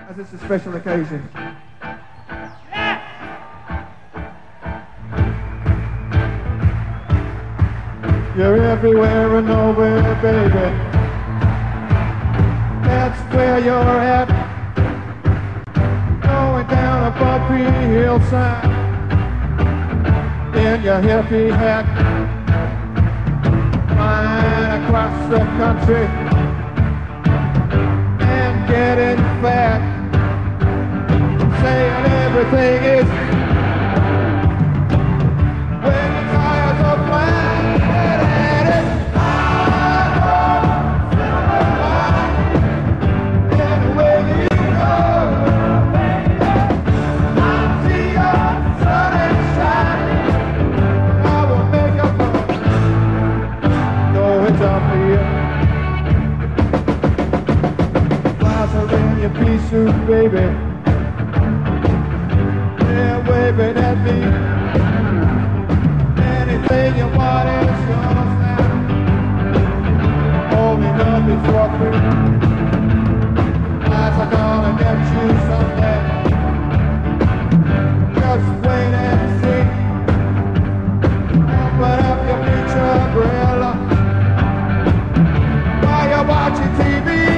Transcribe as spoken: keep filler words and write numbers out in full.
As it's a special occasion. You're everywhere and nowhere, baby. That's where you're at. Going down a bumpy hillside in your hippie hat. Flying across the country and getting fat. Saying everything is when the tires are flat. And it's anyway you go. I see your sun and shine. I will make a fun. No, it's up here. Flowers are in your pea soup, baby. Yeah, waving at me. Anything you want is yours now. Only love is for free. Eyes are gonna get you someday. Just wait and see. Open up your beach umbrella while you're watching T V.